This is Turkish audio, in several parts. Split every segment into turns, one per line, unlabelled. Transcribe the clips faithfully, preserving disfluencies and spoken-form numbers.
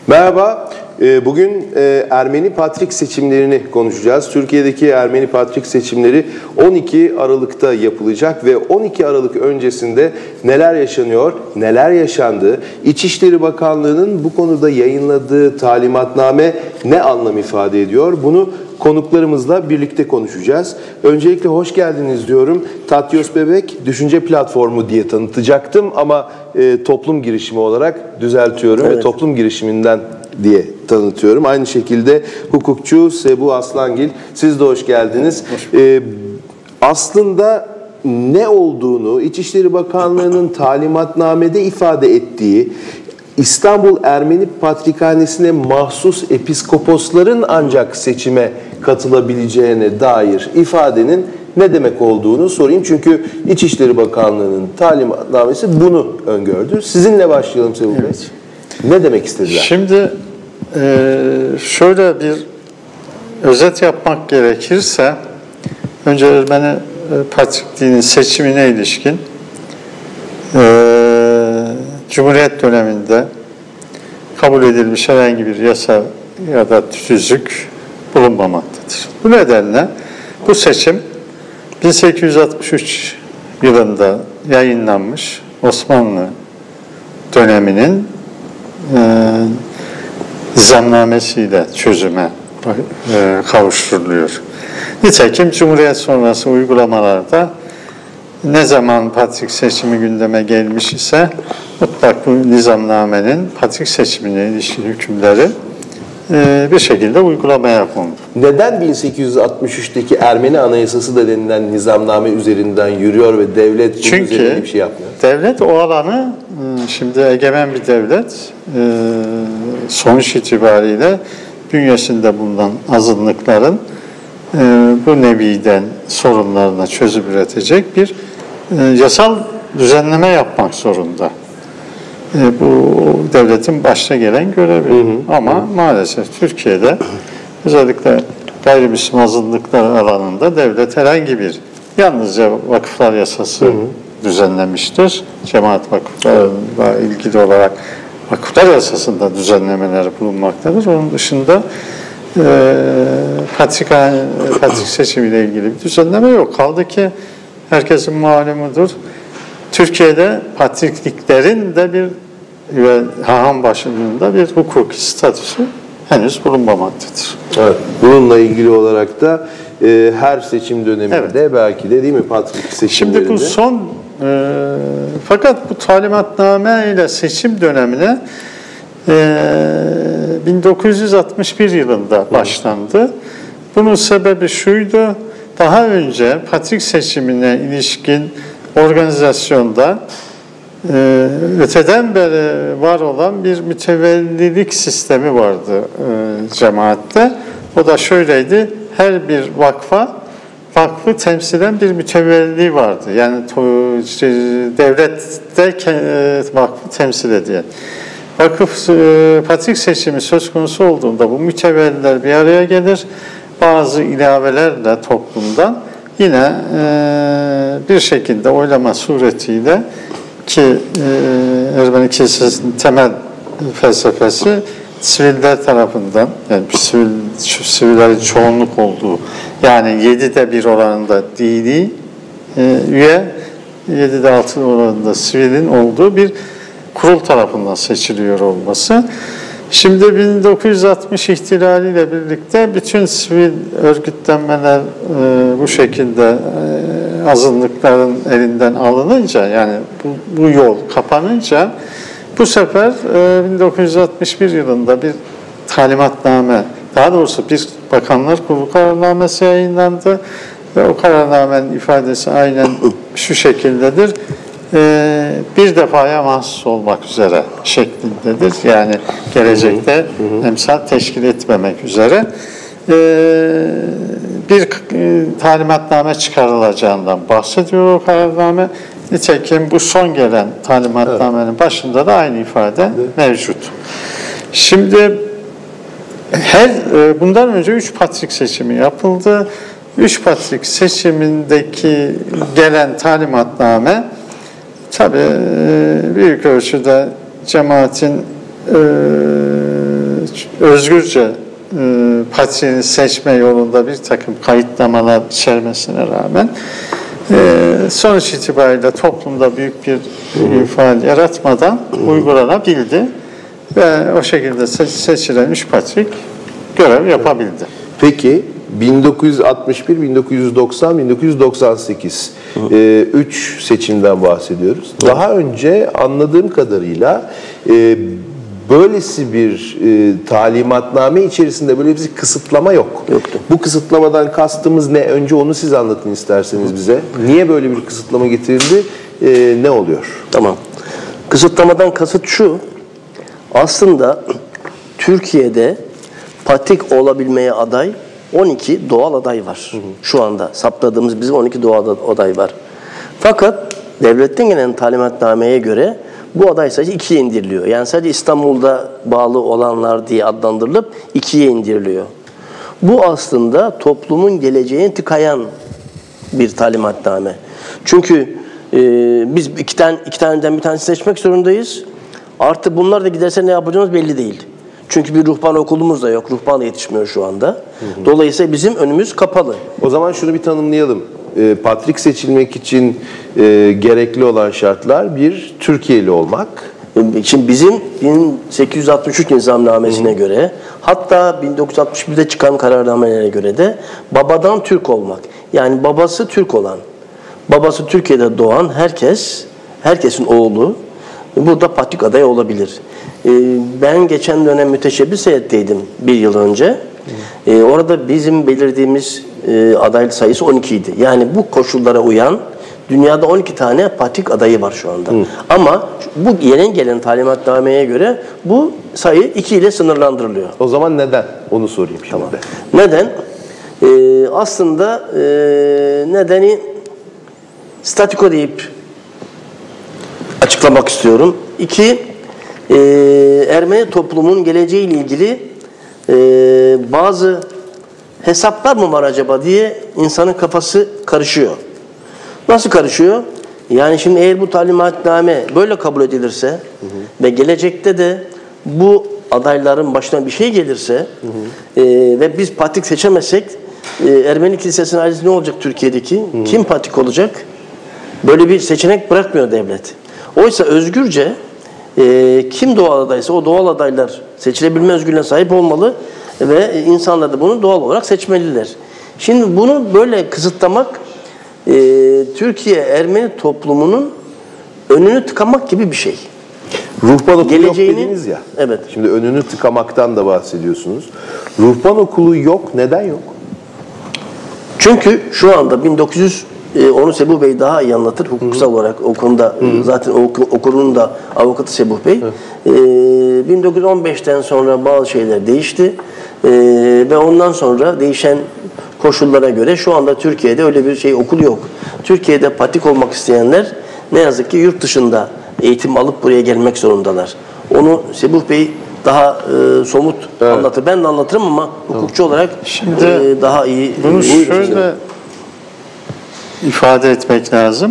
Merhaba, bugün Ermeni Patrik seçimlerini konuşacağız. Türkiye'deki Ermeni Patrik seçimleri on iki Aralık'ta yapılacak ve on iki Aralık öncesinde neler yaşanıyor, neler yaşandı, İçişleri Bakanlığı'nın bu konuda yayınladığı talimatname ne anlam ifade ediyor? Bunu konuklarımızla birlikte konuşacağız. Öncelikle hoş geldiniz diyorum. Tatyos Bebek Düşünce Platformu diye tanıtacaktım ama e, toplum girişimi olarak düzeltiyorum evet. ve toplum girişiminden diye tanıtıyorum. Aynı şekilde hukukçu Sebu Aslangil, siz de hoş geldiniz. Hoş e, aslında ne olduğunu İçişleri Bakanlığı'nın talimatnamede ifade ettiği, İstanbul Ermeni Patrikhanesi'ne mahsus episkoposların ancak seçime katılabileceğine dair ifadenin ne demek olduğunu sorayım. Çünkü İçişleri Bakanlığı'nın talimatnamesi bunu öngördü. Sizinle başlayalım Sevu Bey. Evet. Ne demek istediler?
Şimdi şöyle bir özet yapmak gerekirse, önce Ermeni Patrikliğinin seçimine ilişkin Cumhuriyet döneminde kabul edilmiş herhangi bir yasa ya da tüzük bulunmamaktadır. Bu nedenle bu seçim bin sekiz yüz altmış üç yılında yayınlanmış Osmanlı döneminin e, nizamnamesiyle çözüme e, kavuşturuluyor. Nitekim Cumhuriyet sonrası uygulamalarda ne zaman patrik seçimi gündeme gelmiş ise mutlak bu nizamnamenin patrik seçimine ilişkin hükümleri e, bir şekilde uygulamaya kondu.
Neden bin sekiz yüz altmış üçteki Ermeni Anayasası da denilen nizamname üzerinden yürüyor ve devlet bunun
Çünkü
üzerinde bir şey yapmıyor?
Devlet o alanı, şimdi egemen bir devlet sonuç itibariyle bünyesinde bulunan azınlıkların bu neviden sorunlarına çözüm üretecek bir yasal düzenleme yapmak zorunda. Bu devletin başta gelen görevi. Hı hı. Ama hı. maalesef Türkiye'de özellikle gayrimüslim azınlıklar alanında devlet herhangi bir, yalnızca vakıflar yasası hı hı. düzenlemiştir. Cemaat vakıflarıyla ilgili olarak vakıflar yasasında düzenlemeler bulunmaktadır. Onun dışında e, patrik, patrik seçimiyle ilgili bir düzenleme yok. Kaldı ki herkesin malumudur, Türkiye'de patrikliklerin de bir ve haham başlığında bir hukuki statüsü henüz bulunmamaktadır.
Evet, bununla ilgili olarak da e, her seçim döneminde evet. belki de değil mi patrik seçimlerinde?
Şimdi bu son e, fakat bu talimatname ile seçim dönemine e, bin dokuz yüz altmış bir yılında başlandı. Bunun sebebi şuydu: daha önce patrik seçimine ilişkin organizasyonda e, öteden beri var olan bir mütevellilik sistemi vardı e, cemaatte. O da şöyleydi: her bir vakfa vakfı temsilen bir mütevelli vardı. Yani işte, devlette e, vakfı temsil ediyor. Vakıf e, patrik seçimi söz konusu olduğunda bu mütevelliler bir araya gelir. Bazı ilavelerle toplumdan yine e, bir şekilde oylama suretiyle, ki e, Ermeni Kilisesi'nin temel felsefesi siviller tarafından, yani sivil, sivillerin çoğunluk olduğu, yani yedide bir oranında dini e, üye, yedide altı oranında sivilin olduğu bir kurul tarafından seçiliyor olması. Şimdi bin dokuz yüz altmış ihtilaliyle birlikte bütün sivil örgütlenmeler e, bu şekilde e, azınlıkların elinden alınınca, yani bu, bu yol kapanınca, bu sefer e, bin dokuz yüz altmış bir yılında bir talimatname, daha doğrusu bir Bakanlar Kurulu kararnamesi yayınlandı ve o kararnamenin ifadesi aynen şu şekildedir: e, bir defaya mahsus olmak üzere şeklindedir. Yani gelecekte hı hı. emsal teşkil etmemek üzere e, bir e, talimatname çıkarılacağından bahsediyor o kararname. Nitekim bu son gelen talimatnamenin evet. başında da aynı ifade evet. mevcut. Şimdi her bundan önce üç patrik seçimi yapıldı. Üç patrik seçimindeki gelen talimatname tabii büyük ölçüde cemaatin özgürce e, patriğini seçme yolunda bir takım kayıtlamalar içermesine rağmen e, sonuç itibariyle toplumda büyük bir infial yaratmadan uygulanabildi ve o şekilde seçilen üç patrik görev yapabildi.
Peki bin dokuz yüz altmış bir, bin dokuz yüz doksan, bin dokuz yüz doksan sekiz e, üç seçimden bahsediyoruz. Hı. Daha önce anladığım kadarıyla e, böylesi bir e, talimatname içerisinde böyle bir kısıtlama yok.
Yoktu.
Bu kısıtlamadan kastımız ne? Önce onu siz anlatın isterseniz bize. Niye böyle bir kısıtlama getirildi? E, ne oluyor?
Tamam. Kısıtlamadan kasıt şu. Aslında Türkiye'de patrik olabilmeye aday on iki doğal aday var. Hı hı. Şu anda saptadığımız bizim on iki doğal aday var. Fakat devletten gelen talimatnameye göre bu aday sayısı ikiye indiriliyor. Yani sadece İstanbul'da bağlı olanlar diye adlandırılıp ikiye indiriliyor. Bu aslında toplumun geleceğini tıkayan bir talimatname. Çünkü e, biz iki tane iki taneden bir tanesini seçmek zorundayız. Artık bunlar da giderse ne yapacağımız belli değil. Çünkü bir ruhban okulumuz da yok. Ruhban da yetişmiyor şu anda. Hı hı. Dolayısıyla bizim önümüz kapalı.
O zaman şunu bir tanımlayalım. E, patrik seçilmek için e, gerekli olan şartlar bir Türkiye'li olmak.
Şimdi bizim bin sekiz yüz altmış üç nizamnamesine hı hı. göre, hatta bin dokuz yüz altmış birde çıkan kararnamelere göre de babadan Türk olmak. Yani babası Türk olan, babası Türkiye'de doğan herkes, herkesin oğlu burada patrik aday olabilir. Ben geçen dönem müteşebbis heyetteydim bir yıl önce. Hı. Orada bizim belirlediğimiz aday sayısı on iki idi. Yani bu koşullara uyan dünyada on iki tane patrik adayı var şu anda. Hı. Ama bu yeni gelen talimatnameye göre bu sayı iki ile sınırlandırılıyor.
O zaman neden? Onu sorayım şimdi. Tamam.
Neden? Ee, aslında e, nedeni statiko deyip açıklamak istiyorum. İki, e, Ermeni toplumun geleceğiyle ilgili e, bazı hesaplar mı var acaba diye insanın kafası karışıyor. Nasıl karışıyor? Yani şimdi eğer bu talimatname böyle kabul edilirse hı hı. ve gelecekte de bu adayların başına bir şey gelirse hı hı. E, ve biz patrik seçemezsek e, Ermeni Kilisesi'nin ailesi ne olacak Türkiye'deki? Hı hı. Kim patrik olacak? Böyle bir seçenek bırakmıyor devlet. Oysa özgürce e, kim doğal adaysa o doğal adaylar seçilebilme özgürlüğüne sahip olmalı ve insanlar da bunu doğal olarak seçmeliler. Şimdi bunu böyle kısıtlamak e, Türkiye Ermeni toplumunun önünü tıkamak gibi bir şey.
Ruhban okulu Geleceğini, yok dediniz ya.
Evet.
Şimdi önünü tıkamaktan da bahsediyorsunuz. Ruhban okulu yok. Neden yok?
Çünkü şu anda bin dokuz yüz onu Sebuh Bey daha iyi anlatır hukuksal olarak o konuda. Hı-hı. Zaten okulun da avukatı Sebuh Bey. Ee, bin dokuz yüz on beşten sonra bazı şeyler değişti ee, ve ondan sonra değişen koşullara göre şu anda Türkiye'de öyle bir şey okul yok. Türkiye'de patrik olmak isteyenler ne yazık ki yurt dışında eğitim alıp buraya gelmek zorundalar. Onu Sebuh Bey daha e, somut evet. anlatır. Ben de anlatırım ama hukukçu olarak Şimdi, e, daha iyi.
Bunu iyi şöyle ifade etmek lazım.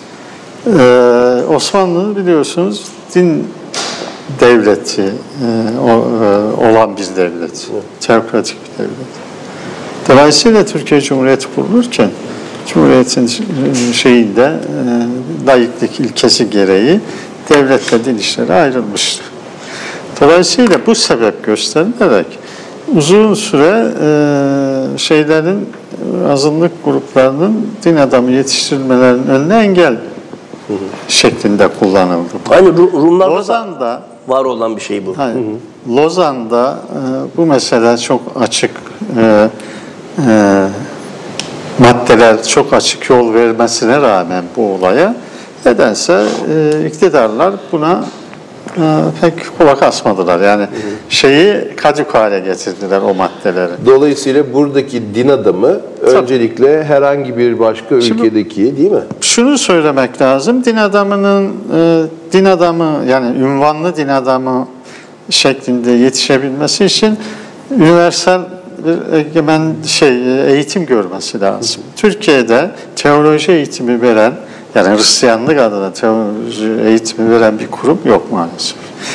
Ee, Osmanlı biliyorsunuz din devleti e, o, e, olan bir devlet. Evet. Teokratik bir devlet. Dolayısıyla Türkiye Cumhuriyeti kurulurken Cumhuriyet'in şeyinde e, laiklik ilkesi gereği devletle din işleri ayrılmıştı. Dolayısıyla bu sebep gösterilerek uzun süre e, şeylerin azınlık gruplarının din adamı yetiştirmelerinin önüne engel hı hı. şeklinde kullanıldı.
Aynı Rumlarda Lozan'da var olan bir şey bu.
Hayır, hı hı. Lozan'da e, bu mesele çok açık e, e, maddeler çok açık yol vermesine rağmen bu olaya nedense e, iktidarlar buna e, pek kulak asmadılar. Yani hı hı. şeyi kadük hale getirdiler o maddeleri.
Dolayısıyla buradaki din adamı Tabii. öncelikle herhangi bir başka Şimdi, ülkedeki değil mi?
Şunu söylemek lazım. Din adamının e, din adamı yani ünvanlı din adamı şeklinde yetişebilmesi için üniversal bir egemen şey eğitim görmesi lazım. Hı. Türkiye'de teoloji eğitimi veren yani Hristiyanlık adına teoloji eğitimi veren bir kurum yok maalesef.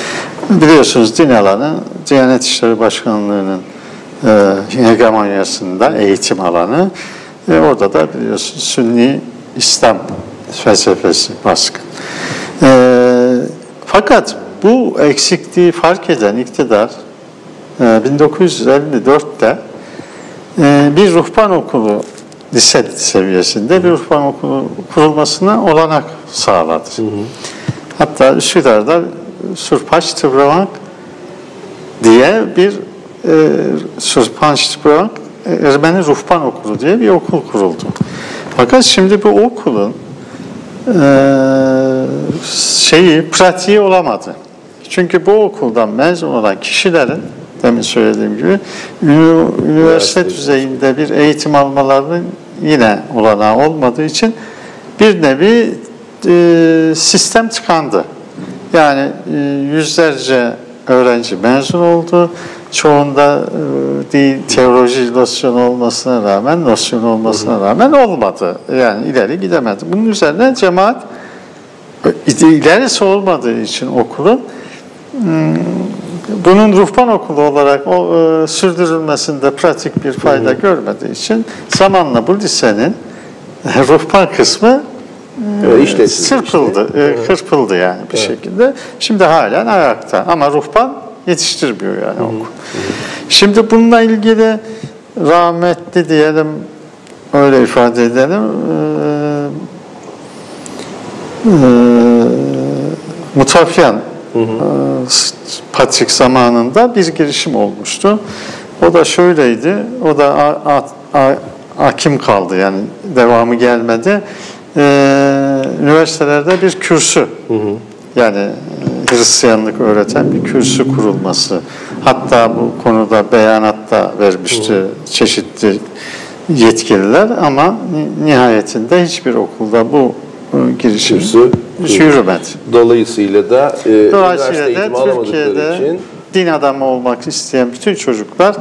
biliyorsunuz din alanı Diyanet İşleri Başkanlığı'nın e, hegemonyasında eğitim alanı. E, orada da biliyorsunuz Sünni İslam felsefesi baskın. E, fakat bu eksikliği fark eden iktidar e, bin dokuz yüz elli dörtte e, bir ruhban okulu lise seviyesinde bir ruhban okulu kurulmasına olanak sağladı. Hı hı. Hatta Üsküdar'da Surpanç Tıbravank diye bir e, Surpanç Tıbravank Ermeni Ruhban Okulu diye bir okul kuruldu. Fakat şimdi bu okulun e, şeyi, pratiği olamadı. Çünkü bu okuldan mezun olan kişilerin, demin söylediğim gibi, üniversite düzeyinde bir eğitim almalarının yine olanağı olmadığı için bir nevi e, sistem tıkandı. Yani e, yüzlerce öğrenci mezun oldu. Çoğunda e, değil, teoloji nosyonu olmasına rağmen, nosyon olmasına rağmen olmadı. Yani ileri gidemedi. Bunun üzerine cemaat ilerisi olmadığı için okulun bunun ruhban okulu olarak o, e, sürdürülmesinde pratik bir fayda hı hı. görmediği için zamanla bu lisenin ruhban kısmı e, sırpıldı, işte. e, kırpıldı yani bir evet. şekilde. Şimdi halen ayakta ama ruhban yetiştirmiyor yani hı hı. okul. Hı hı. Şimdi bununla ilgili rahmetli diyelim, öyle ifade edelim, e, e, Mutafyan Hı hı. Patrik zamanında bir girişim olmuştu. O da şöyleydi, o da a, a, a, hakim kaldı yani devamı gelmedi. Ee, üniversitelerde bir kürsü, hı hı. yani Hristiyanlık öğreten bir kürsü kurulması. Hatta bu konuda beyanat da vermişti hı hı. çeşitli yetkililer ama nihayetinde hiçbir okulda bu girişim yürümedi.
Dolayısıyla da e,
Dolayısıyla da Türkiye'de için... din adamı olmak isteyen bütün çocuklar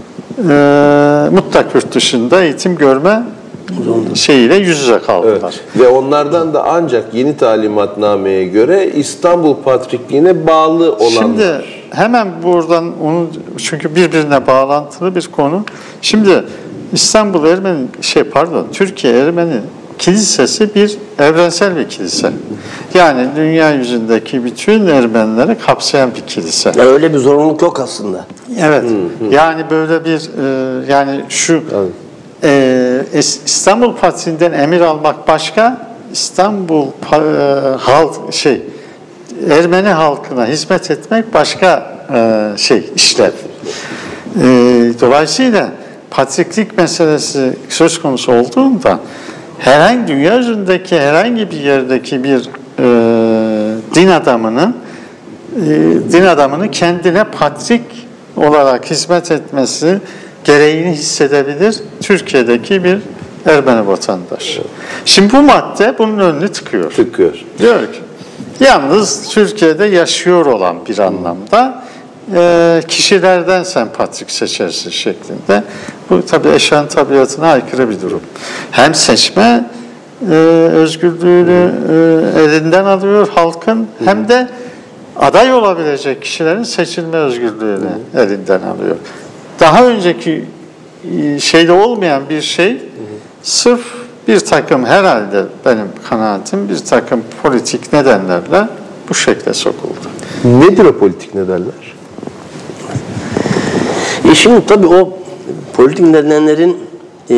e, mutlak yurt dışında eğitim görme şeyiyle yüz yüze kaldılar. Evet.
Ve onlardan da ancak yeni talimatnameye göre İstanbul Patrikliğine bağlı olanlar.
Şimdi hemen buradan onu, çünkü birbirine bağlantılı bir konu. Şimdi İstanbul Ermeni şey pardon Türkiye Ermeni Kilisesi bir evrensel bir kilise. Yani dünya yüzündeki bütün Ermenileri kapsayan bir kilise.
Yani öyle bir zorunluluk yok aslında.
Evet. Hı hı. Yani böyle bir e, yani şu e, İstanbul Patriğinden emir almak başka, İstanbul e, halk şey Ermeni halkına hizmet etmek başka e, şey işler. E, dolayısıyla patriklik meselesi söz konusu olduğunda herhangi dünya üzerindeki herhangi bir yerdeki bir e, din adamının e, din adamının kendine patrik olarak hizmet etmesi gereğini hissedebilir Türkiye'deki bir Ermeni vatandaş. Evet. Şimdi bu madde bunun önünü tıkıyor.
Tıkıyor.
Diyor ki yalnız Türkiye'de yaşıyor olan bir anlamda e, kişilerden sen patrik seçersin şeklinde. Bu tabii eşyanın tabiatına aykırı bir durum. Hem seçme e, özgürlüğünü e, elinden alıyor halkın, hem de aday olabilecek kişilerin seçilme özgürlüğünü elinden alıyor. Daha önceki e, şeyde olmayan bir şey, sırf bir takım herhalde benim kanaatim bir takım politik nedenlerle bu şekle sokuldu.
Nedir o politik nedenler?
E şimdi tabii o politik nedenlerin e,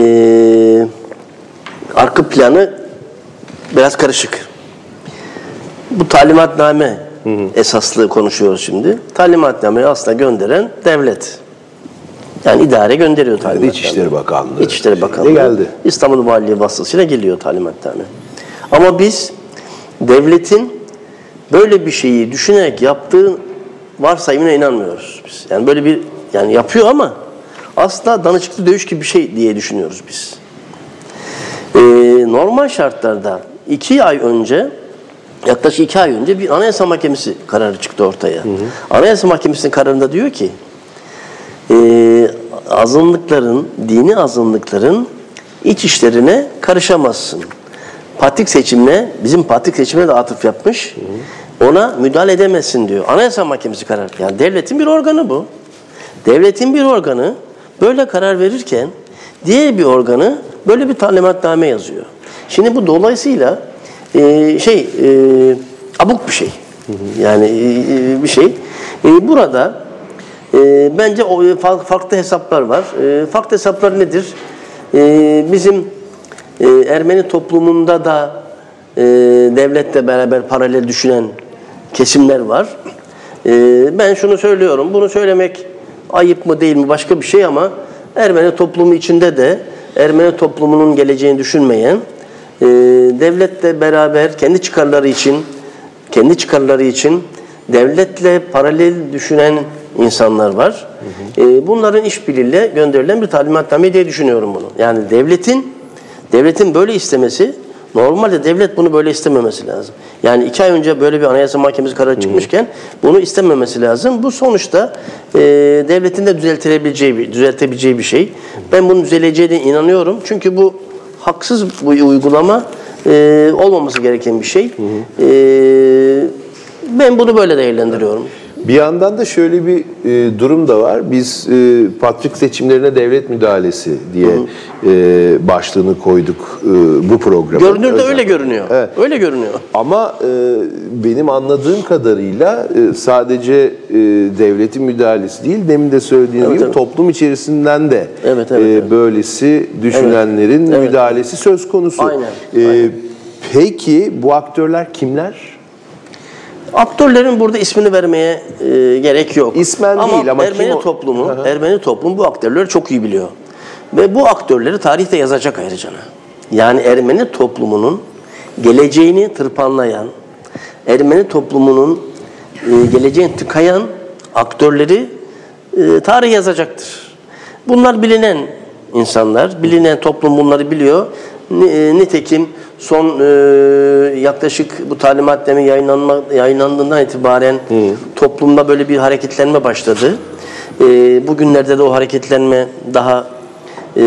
arka planı biraz karışık. Bu talimatname hı hı. esaslı konuşuyoruz şimdi. Talimatnameyi aslında gönderen devlet. Yani idare gönderiyor talimatname.
İçişleri Bakanlığı.
İçişleri Bakanlığı. Geldi. İstanbul Valiliği vasıtasıyla geliyor talimatname. Ama biz devletin böyle bir şeyi düşünerek yaptığı varsayımına inanmıyoruz biz. Yani böyle bir yani yapıyor ama aslında danışıklı dövüş gibi bir şey diye düşünüyoruz biz. Ee, normal şartlarda iki ay önce, yaklaşık iki ay önce bir Anayasa Mahkemesi kararı çıktı ortaya. Hı hı. Anayasa Mahkemesi'nin kararında diyor ki, e, azınlıkların, dini azınlıkların iç işlerine karışamazsın. Patrik seçimine, bizim patrik seçimine de atıf yapmış. Hı hı. ona müdahale edemezsin diyor. Anayasa Mahkemesi karar. Yani devletin bir organı bu. Devletin bir organı böyle karar verirken diğer bir organı böyle bir talimatname yazıyor. Şimdi bu dolayısıyla e, şey e, abuk bir şey. Yani e, bir şey. E, burada e, bence o, farklı hesaplar var. E, farklı hesaplar nedir? E, bizim e, Ermeni toplumunda da e, devletle beraber paralel düşünen kesimler var. E, ben şunu söylüyorum. Bunu söylemek ayıp mı değil mi başka bir şey ama Ermeni toplumu içinde de Ermeni toplumunun geleceğini düşünmeyen, e, devletle beraber kendi çıkarları için, kendi çıkarları için devletle paralel düşünen insanlar var. Hı hı. E, bunların işbirliğiyle gönderilen bir talimatname diye düşünüyorum bunu. Yani devletin devletin böyle istemesi, normalde devlet bunu böyle istememesi lazım. Yani iki ay önce böyle bir Anayasa Mahkemesi kararı çıkmışken bunu istememesi lazım. Bu sonuçta e, devletin de düzeltebileceği bir, düzeltebileceği bir şey. Ben bunun düzeleceğine inanıyorum. Çünkü bu haksız bir uygulama e, olmaması gereken bir şey. Hı hı. E, ben bunu böyle değerlendiriyorum.
Bir yandan da şöyle bir e, durum da var. Biz e, patrik seçimlerine devlet müdahalesi diye e, başlığını koyduk e, bu programa.
Görünür de öyle görünüyor. Evet. Öyle görünüyor.
Ama e, benim anladığım kadarıyla e, sadece e, devletin müdahalesi değil, demin de söylediğim evet, gibi evet. toplum içerisinden de
evet, evet,
e,
evet.
böylesi düşünenlerin
evet.
müdahalesi evet. söz konusu.
Aynen.
E,
Aynen.
Peki bu aktörler kimler?
Aktörlerin burada ismini vermeye e, gerek yok.
İsmen
ama
değil ama
Ermeni
kim o?
toplumu, Ermeni toplum bu aktörleri çok iyi biliyor. Ve bu aktörleri tarihte yazacak ayrıca. Yani Ermeni toplumunun geleceğini tırpanlayan, Ermeni toplumunun e, geleceğini tıkayan aktörleri e, tarih yazacaktır. Bunlar bilinen insanlar, bilinen toplum bunları biliyor. Nitekim son e, yaklaşık bu talimatname yayınlanma, yayınlandığından itibaren Hı. toplumda böyle bir hareketlenme başladı. E, bugünlerde de o hareketlenme daha e, e,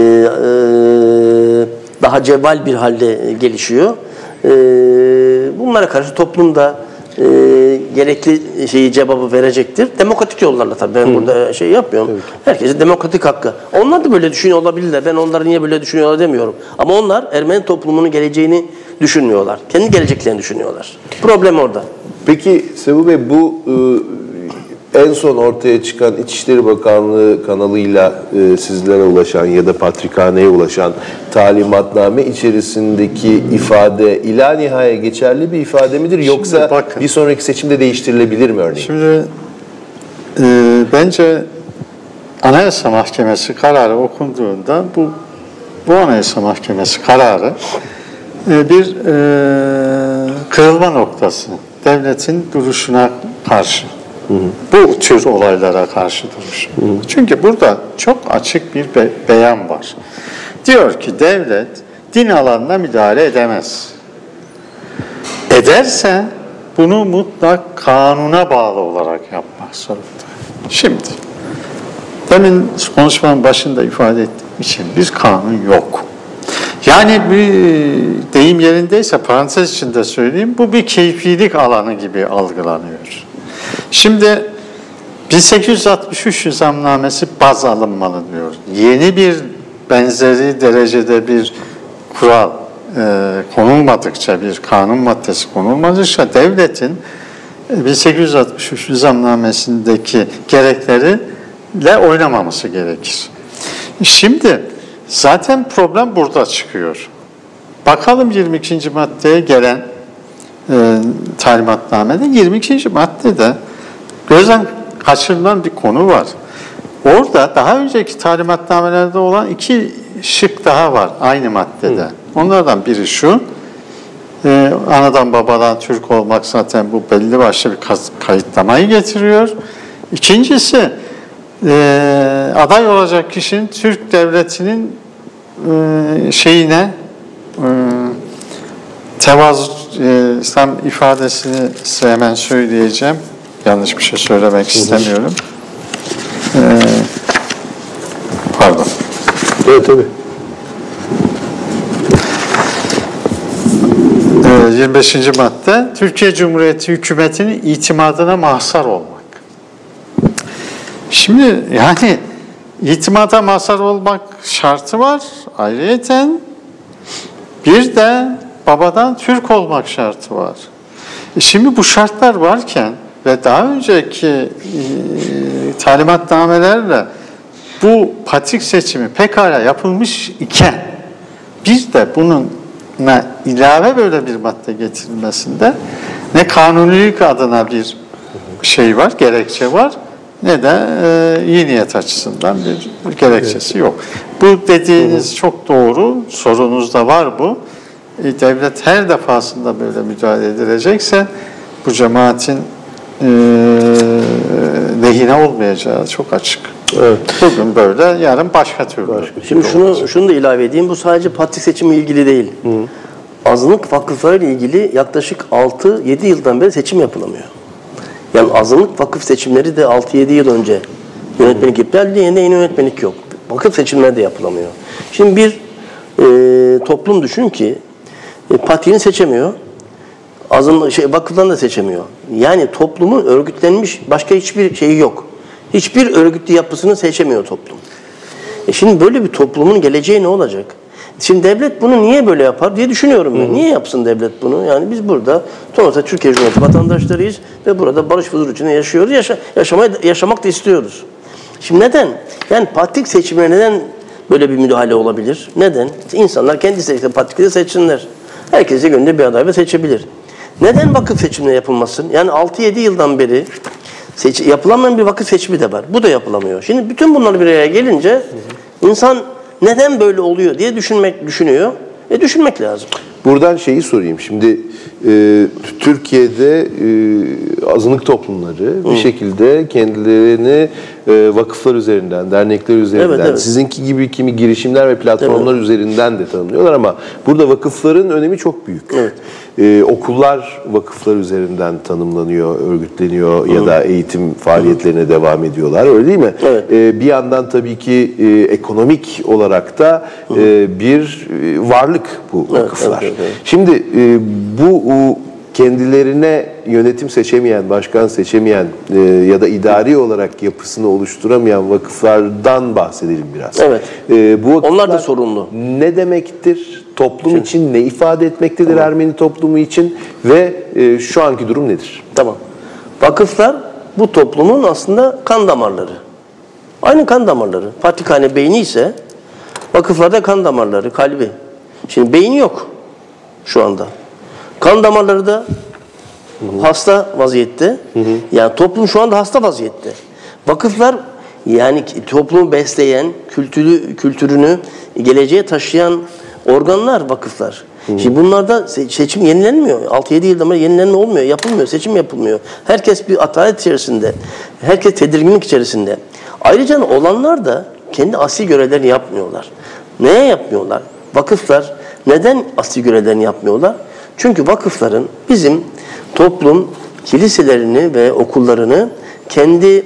daha cevval bir halde gelişiyor. E, bunlara karşı toplumda e, gerekli şeyi cevabı verecektir. Demokratik yollarla tabii. Ben Hı. burada şey yapmıyorum. Evet. Herkesin demokratik hakkı. Onlar da böyle düşünüyor olabilirler. Ben onları niye böyle düşünüyorlar demiyorum. Ama onlar Ermeni toplumunun geleceğini düşünmüyorlar. Kendi geleceklerini düşünüyorlar. Problem orada.
Peki Sevu Bey, bu e, en son ortaya çıkan İçişleri Bakanlığı kanalıyla e, sizlere ulaşan ya da Patrikhane'ye ulaşan talimatname içerisindeki ifade ila nihaya geçerli bir ifade midir? Şimdi yoksa bakın, bir sonraki seçimde değiştirilebilir mi örneğin?
Şimdi e, bence Anayasa Mahkemesi kararı okunduğunda bu bu Anayasa Mahkemesi kararı e, bir e, kırılma noktası. Devletin duruşuna karşı. Hı hı. Bu tür olaylara karşı duruş. Hı hı. Çünkü burada çok açık bir be- beyan var. Diyor ki devlet din alanına müdahale edemez. Ederse bunu mutlak kanuna bağlı olarak yapmak zorunda. Şimdi, demin konuşmanın başında ifade ettiğim için bir kanun yok. Yani bir deyim yerindeyse parantez içinde söyleyeyim, bu bir keyfilik alanı gibi algılanıyor. Şimdi bin sekiz yüz altmış üç nizamnamesi baz alınmalı diyor. Yeni bir benzeri derecede bir kural e, konulmadıkça, bir kanun maddesi konulmadıkça devletin bin sekiz yüz altmış üç nizamnamesindeki gerekleriyle oynamaması gerekir. Şimdi zaten problem burada çıkıyor. Bakalım yirmi ikinci maddeye gelen e, talimatnamede yirmi ikinci maddede gözden kaçırılan bir konu var. Orada daha önceki talimatnamelerde olan iki şık daha var aynı maddede. Hı. Onlardan biri şu, e, anadan babadan Türk olmak zaten bu belli başlı bir kayıtlamayı getiriyor. İkincisi, e, aday olacak kişinin Türk devletinin e, şeyine e, tevazu, e, İslam ifadesini size hemen söyleyeceğim. Yanlış bir şey söylemek istemiyorum. Ee, pardon.
Evet tabii.
yirmi beşinci madde, Türkiye Cumhuriyeti hükümetinin itimadına mahzar olmak. Şimdi yani itimada mahzar olmak şartı var. Ayrıyeten bir de babadan Türk olmak şartı var. Şimdi bu şartlar varken ve daha önceki e, talimatnamelerle bu patrik seçimi pekala yapılmış iken bir de bununla ilave böyle bir madde getirilmesinde ne kanunilik adına bir şey var, gerekçe var, ne de e, iyi niyet açısından bir gerekçesi yok. Bu dediğiniz çok doğru, sorunuzda var bu. E, devlet her defasında böyle müdahale edilecekse bu cemaatin e, lehine olmayacağı çok açık. Evet. Bugün böyle, yarın başka türlü. Başka
Şimdi şunu olacak. şunu da ilave edeyim. Bu sadece patrik seçimi ilgili değil. Hı. Azınlık vakıfları ile ilgili yaklaşık altı yedi yıldan beri seçim yapılamıyor. Yani azınlık vakıf seçimleri de altı yedi yıl önce yönetmelik iptal edildi. Yeni yeni yönetmelik yok. Vakıf seçimleri de yapılamıyor. Şimdi bir e, toplum düşün ki e, patriğini seçemiyor. Azınlık şey vakıflarını da seçemiyor. Yani toplumun örgütlenmiş başka hiçbir şeyi yok. Hiçbir örgütlü yapısını seçemiyor toplum. E şimdi böyle bir toplumun geleceği ne olacak? Şimdi devlet bunu niye böyle yapar diye düşünüyorum ben. Hı. Niye yapsın devlet bunu? Yani biz burada sonuçta Türkiye Cumhuriyeti vatandaşlarıyız ve burada barış huzur içinde yaşıyoruz. Yaşa, yaşamayı, yaşamak da istiyoruz. Şimdi neden? Yani patrik seçimine neden böyle bir müdahale olabilir? Neden? İnsanlar kendi istedikleri patrikleri seçsinler. Herkese gönlünde bir aday ve seçebilir. Neden vakıf seçimine yapılmasın? Yani altı yedi yıldan beri seç, yapılamayan bir vakıf seçimi de var. Bu da yapılamıyor. Şimdi bütün bunlar bir araya gelince hı hı. insan neden böyle oluyor diye düşünmek düşünüyor. E düşünmek lazım.
Buradan şeyi sorayım. Şimdi e, Türkiye'de e, azınlık toplumları Hı. bir şekilde kendilerini e, vakıflar üzerinden, dernekler üzerinden, evet, evet. sizinki gibi kimi girişimler ve platformlar evet. üzerinden de tanımlıyorlar ama burada vakıfların önemi çok büyük. Evet. E, okullar vakıflar üzerinden tanımlanıyor, örgütleniyor Hı. ya da eğitim faaliyetlerine Hı. devam ediyorlar. Öyle değil mi? Evet. E, bir yandan tabii ki e, ekonomik olarak da e, bir e, varlık bu vakıflar. Evet, evet, evet. Şimdi e, bu o, kendilerine yönetim seçemeyen, başkan seçemeyen e, ya da idari olarak yapısını oluşturamayan vakıflardan bahsedelim biraz. Evet. E, bu
Onlar da sorumlu.
Ne demektir? Toplum Şimdi. için ne ifade etmektedir tamam. Ermeni toplumu için ve e, şu anki durum nedir?
Tamam. Vakıflar bu toplumun aslında kan damarları. Aynı kan damarları. Patrikhane beyni ise vakıflarda kan damarları, kalbi. Şimdi beyni yok şu anda. Kan damarları da hı hı. hasta vaziyette. Hı hı. Yani toplum şu anda hasta vaziyette. Vakıflar yani toplumu besleyen, kültürü, kültürünü geleceğe taşıyan organlar vakıflar. Hı hı. Şimdi bunlarda seçim yenilenmiyor. altı yedi yılda yenilenme olmuyor, yapılmıyor, seçim yapılmıyor. Herkes bir atalet içerisinde, herkes tedirginlik içerisinde. Ayrıca olanlar da kendi asli görevlerini yapmıyorlar. Neye yapmıyorlar? Vakıflar neden asli görevlerini yapmıyorlar? Çünkü vakıfların bizim toplum kiliselerini ve okullarını kendi e,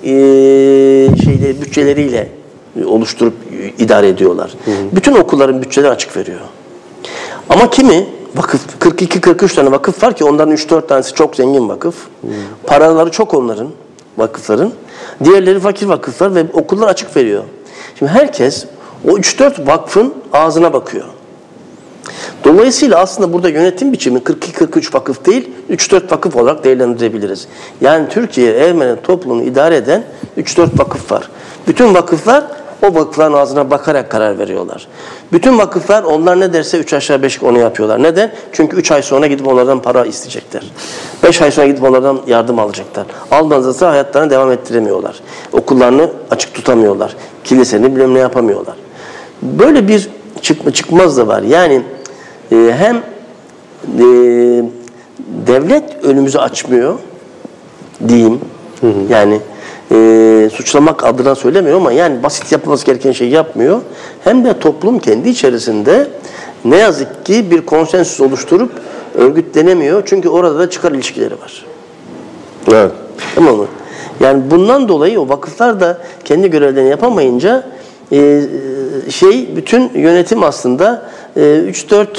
şeyleri, bütçeleriyle oluşturup idare ediyorlar. Hı hı. Bütün okulların bütçeleri açık veriyor. Ama kimi vakıf kırk iki kırk üç tane vakıf var ki onların üç dört tanesi çok zengin vakıf. Hı. Paraları çok onların vakıfların. Diğerleri fakir vakıflar ve okullar açık veriyor. Şimdi herkes o üç dört vakfın ağzına bakıyor. Dolayısıyla aslında burada yönetim biçimi kırk iki kırk üç vakıf değil, üç dört vakıf olarak değerlendirebiliriz. Yani Türkiye Ermeni toplumunu idare eden üç dört vakıf var. Bütün vakıflar o vakıfların ağzına bakarak karar veriyorlar. Bütün vakıflar onlar ne derse üç aşağı beş onu yapıyorlar. Neden? Çünkü üç ay sonra gidip onlardan para isteyecekler. beş ay sonra gidip onlardan yardım alacaklar. Almazsa hayatlarını devam ettiremiyorlar. Okullarını açık tutamıyorlar. Kiliseni bilmem ne yapamıyorlar. Böyle bir çıkma çıkmaz da var. Yani e, hem e, devlet önümüzü açmıyor diyeyim. Hı hı. Yani e, suçlamak adına söylemiyorum ama yani basit yapılması gereken şeyi yapmıyor. Hem de toplum kendi içerisinde ne yazık ki bir konsensüs oluşturup örgütlenemiyor. Çünkü orada da çıkar ilişkileri var.
Evet.
Tamam mı? Yani bundan dolayı o vakıflar da kendi görevlerini yapamayınca e, şey bütün yönetim aslında üç dört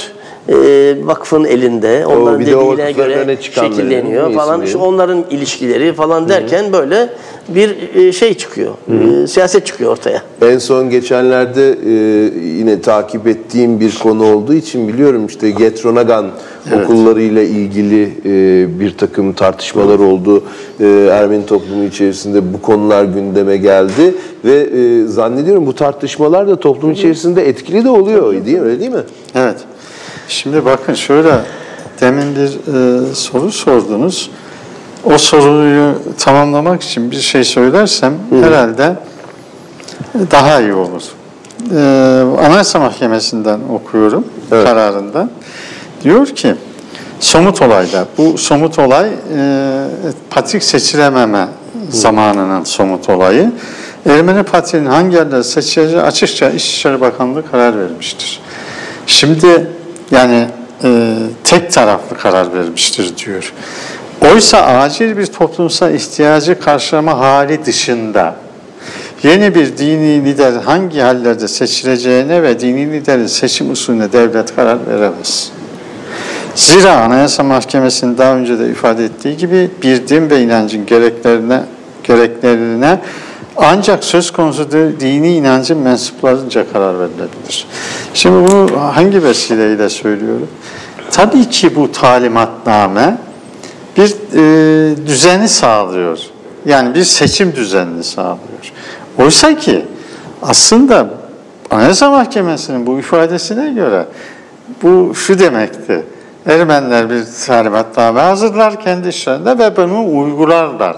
e, vakfın elinde. Onların dediğine göre şekilleniyor falan. İşte onların ilişkileri falan derken Hı-hı. böyle bir e, şey çıkıyor. E, siyaset çıkıyor ortaya.
En son geçenlerde e, yine takip ettiğim bir konu olduğu için biliyorum, işte Getronagan evet. okullarıyla ilgili e, bir takım tartışmalar Hı-hı. oldu. E, Ermeni toplumu içerisinde bu konular gündeme geldi ve e, zannediyorum bu tartışmalar da toplum Hı-hı. içerisinde etkili de oluyor, değil mi? Öyle değil mi?
Evet. Şimdi bakın şöyle, demin bir e, soru sordunuz. O soruyu tamamlamak için bir şey söylersem Hı. herhalde daha iyi olur. E, Anayasa Mahkemesi'nden okuyorum evet. kararında. Diyor ki, somut olayda, bu somut olay e, patrik seçilememe Hı. zamanının somut olayı. Ermeni patriğinin hangi yerleri seçileceği açıkça İçişleri Bakanlığı karar vermiştir. Şimdi yani e, tek taraflı karar vermiştir diyor. Oysa acil bir toplumsal ihtiyacı karşılama hali dışında yeni bir dini lider hangi hallerde seçileceğine ve dini liderin seçim usulüne devlet karar veremez. Zira Anayasa Mahkemesi'nin daha önce de ifade ettiği gibi bir din ve inancın gereklerine, gereklerine ancak söz konusu dini inancın mensuplarınca karar verilebilir. Şimdi bunu hangi vesileyle söylüyorum? Tabii ki bu talimatname bir e, düzeni sağlıyor. Yani bir seçim düzenini sağlıyor. Oysa ki aslında Anayasa Mahkemesi'nin bu ifadesine göre bu şu demekti. Ermeniler bir talimatname hazırlar kendi işlerinde ve bunu uygularlar.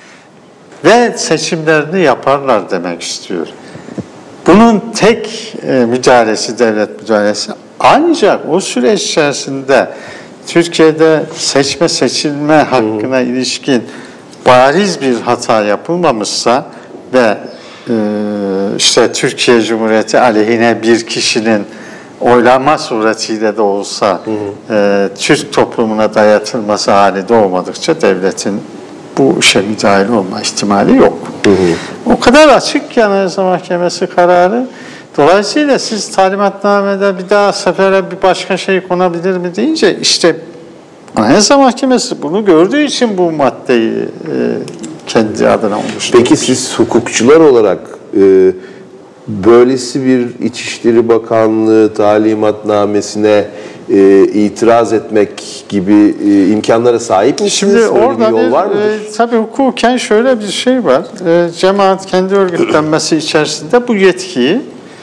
Ve seçimlerini yaparlar demek istiyor. Bunun tek e, müdahalesi, devlet müdahalesi. Ancak o süreç içerisinde Türkiye'de seçme seçilme hakkına hmm. ilişkin bariz bir hata yapılmamışsa ve e, işte Türkiye Cumhuriyeti aleyhine bir kişinin oylanma suretiyle de olsa hmm. e, Türk toplumuna dayatılması hali doğmadıkça devletin bu işe müdahil olma ihtimali yok. Hı hı. O kadar açık ki Anayasa Mahkemesi kararı. Dolayısıyla siz talimatnamede bir daha sefere bir başka şey konabilir mi deyince işte Anayasa Mahkemesi bunu gördüğü için bu maddeyi e, kendi adına oluşturmuş.
Peki siz hukukçular olarak e, böylesi bir İçişleri Bakanlığı talimatnamesine e, itiraz etmek gibi e, imkanlara sahip misiniz?
Şimdi
Öyle
orada
bir yol
bir,
var mıdır?
E, tabii hukuken şöyle bir şey var. E, cemaat kendi örgütlenmesi içerisinde bu yetkiyi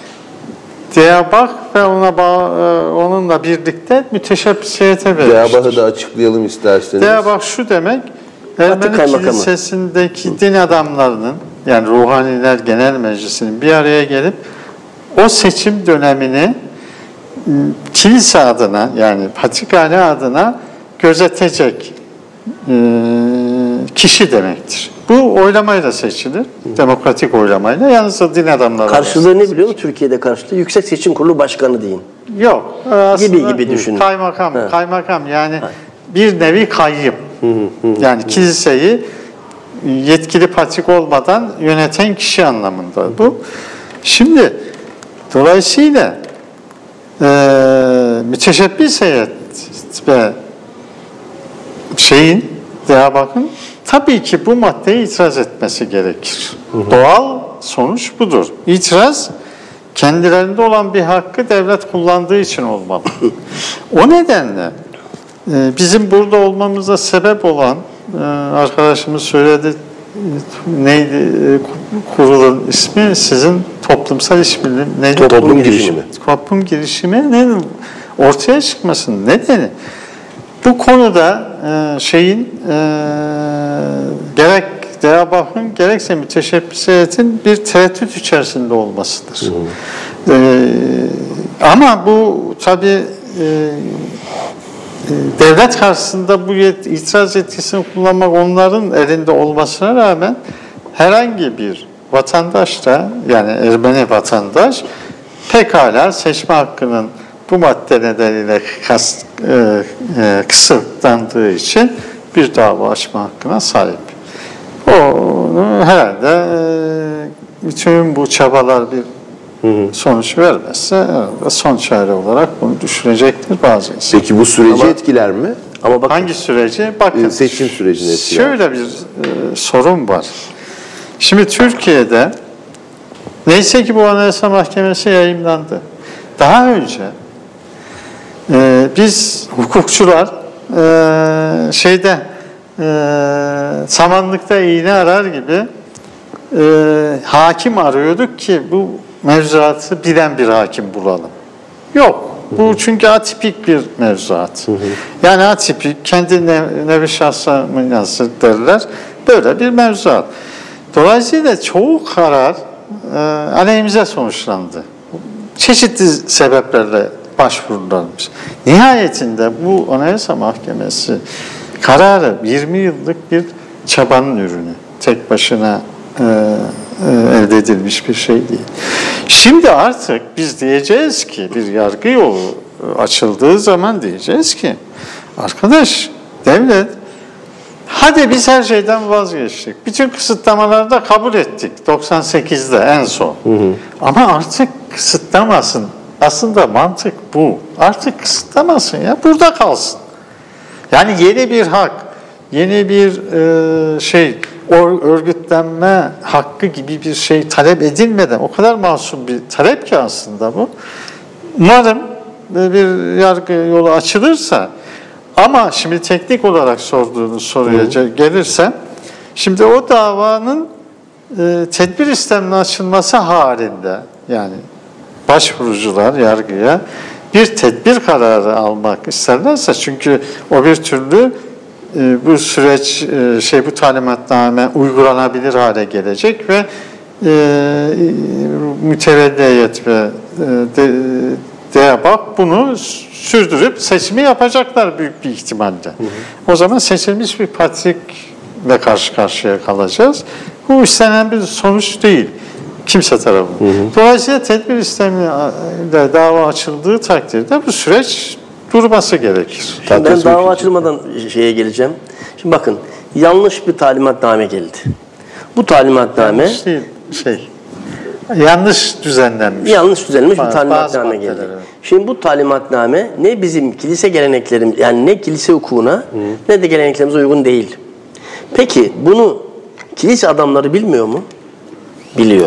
DEABAK ve ona bağ, e, onunla birlikte müteşebbisiyete vermiştir.
DEABAK'ı da açıklayalım isterseniz.
DEABAK şu demek, Ermeni Kilisesi'ndeki din adamlarının, yani Ruhaniler Genel Meclisi'nin bir araya gelip o seçim dönemini kilise adına, yani patrikhane adına gözetecek e, kişi demektir. Bu oylamayla seçilir. Hı. Demokratik oylamayla. Yalnız din adamları.
Karşılığı ne biliyor musun? Türkiye'de karşılığı Yüksek Seçim Kurulu Başkanı deyin.
Yok.
Gibi gibi düşünün.
Kaymakam. Ha. Kaymakam yani ha. bir nevi kayyım. Hı hı hı. Yani kiliseyi yetkili patrik olmadan yöneten kişi anlamında bu. Şimdi dolayısıyla e, müteşebbis heyet ve şeyin DEABAK'ın tabii ki bu maddeye itiraz etmesi gerekir. Hı hı. Doğal sonuç budur. İtiraz kendilerinde olan bir hakkı devlet kullandığı için olmalı. O nedenle e, bizim burada olmamıza sebep olan e, arkadaşımız söyledi, neydi e, kurulun ismi, sizin toplumsal işbirliği neydi?
Toplum, toplum girişimi.
Toplum girişimi ne ortaya çıkmasının nedeni bu konuda e, şeyin e, gerek DEABAK'ın gerekse müteşebbis heyetin bir tereddüt içerisinde olmasıdır. E, ama bu tabii e, devlet karşısında bu yet, itiraz yetkisini kullanmak onların elinde olmasına rağmen herhangi bir vatandaş da, yani Ermeni vatandaş pekala seçme hakkının bu madde nedeniyle kas, e, e, kısıtlandığı için bir dava açma hakkına sahip. Onu herhalde e, bütün bu çabalar bir Hı hı. Sonuç vermezse son çare olarak bunu düşürecektir bazı insanlar.
Peki bu süreci
ama,
etkiler mi?
Ama bakın,
hangi süreci? Bakın.
Seçim sürecini etkiler.
Şöyle bir e, sorun var. Şimdi Türkiye'de neyse ki bu Anayasa Mahkemesi yayımlandı. Daha önce e, biz hukukçular e, şeyde e, samanlıkta iğne arar gibi e, hakim arıyorduk ki bu mevzuatı bilen bir hakim bulalım. Yok. Bu çünkü atipik bir mevzuat. Hı hı. Yani atipik, kendi nevi şahsa münhasır derler. Böyle bir mevzuat. Dolayısıyla çoğu karar e, aleyhimize sonuçlandı. Çeşitli sebeplerle başvurularmış. Nihayetinde bu Anayasa Mahkemesi kararı yirmi yıllık bir çabanın ürünü. Tek başına e, e, elde edilmiş bir şey değil. Şimdi artık biz diyeceğiz ki bir yargı yolu açıldığı zaman diyeceğiz ki arkadaş devlet hadi biz her şeyden vazgeçtik. Bütün kısıtlamaları da kabul ettik doksan sekizde en son. Hı hı. Ama artık kısıtlamasın. Aslında mantık bu. Artık kısıtlamasın ya. Burada kalsın. Yani yeni bir hak, yeni bir e, şey, örgütlenme hakkı gibi bir şey talep edilmeden o kadar masum bir talep ki aslında bu. Umarım bir yargı yolu açılırsa ama şimdi teknik olarak sorduğunuz soruya gelirse şimdi o davanın e, tedbir isteminin açılması halinde yani başvurucular yargıya bir tedbir kararı almak isterlerse çünkü o bir türlü e, bu süreç e, şey bu talimatname uygulanabilir hale gelecek ve e, mütevelli heyet ve e, de, DEABAP bunu sürdürüp seçimi yapacaklar büyük bir ihtimalle. Hı hı. O zaman seçilmiş bir patrikle karşı karşıya kalacağız. Bu istenen bir sonuç değil. Kimse tarafından. Dolayısıyla tedbir istemiyle dava açıldığı takdirde bu süreç durması gerekir.
Şimdi ben dava açılmadan şeye geleceğim. Şimdi bakın yanlış bir talimatname geldi. Bu talimatname
yanlış değil, şey yanlış düzenlenmiş.
Yanlış düzenlenmiş bir talimatname geldi. Evet. Şimdi bu talimatname ne bizim kilise geleneklerimiz yani ne kilise hukukuna Hı. ne de geleneklerimize uygun değil. Peki bunu kilise adamları bilmiyor mu? Biliyor.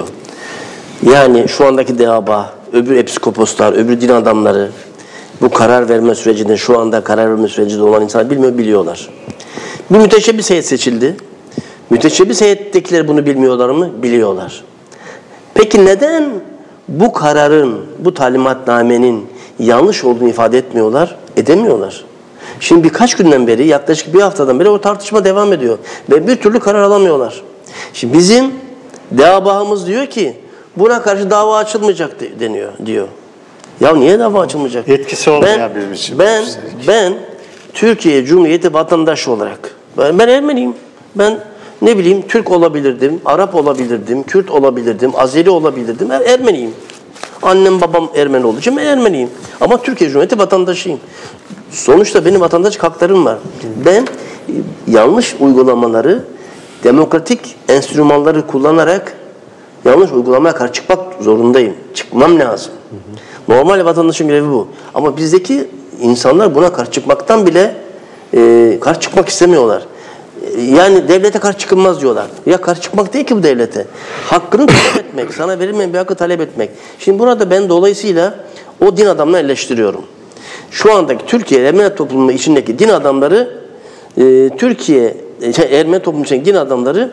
Yani şu andaki DEABA, öbür episkoposlar, öbür din adamları bu karar verme sürecinde şu anda karar verme sürecinde olan insanlar bilmiyor, biliyorlar. Bir müteşebbis heyet seçildi. Müteşebbis heyettekiler bunu bilmiyorlar mı? Biliyorlar. Peki neden bu kararın, bu talimatnamenin yanlış olduğunu ifade etmiyorlar? Edemiyorlar. Şimdi birkaç günden beri, yaklaşık bir haftadan beri o tartışma devam ediyor. Ve bir türlü karar alamıyorlar. Şimdi bizim DEABA'mız diyor ki buna karşı dava açılmayacak deniyor diyor. Ya niye dava açılmayacak?
Etkisi olmayan bir biçim.
Ben, ben Türkiye Cumhuriyeti vatandaşı olarak, ben, ben Ermeniyim. Ben ne bileyim Türk olabilirdim, Arap olabilirdim, Kürt olabilirdim, Azeri olabilirdim. Er, Ermeniyim. Annem babam Ermeni olduğu için ben Ermeniyim. Ama Türkiye Cumhuriyeti vatandaşıyım. Sonuçta benim vatandaşlık haklarım var. Ben yanlış uygulamaları, demokratik enstrümanları kullanarak yanlış uygulamaya karşı çıkmak zorundayım. Çıkmam lazım. Hı hı. Normal vatandaşın görevi bu. Ama bizdeki insanlar buna karşı çıkmaktan bile e, karşı çıkmak istemiyorlar. E, yani devlete karşı çıkılmaz diyorlar. Ya karşı çıkmak değil ki bu devlete. Hakkını talep etmek, sana verilmeyen bir hakkı talep etmek. Şimdi burada ben dolayısıyla o din adamını eleştiriyorum. Şu andaki Türkiye Ermeni toplumu içindeki din adamları e, Türkiye şey, Ermeni toplumu içindeki din adamları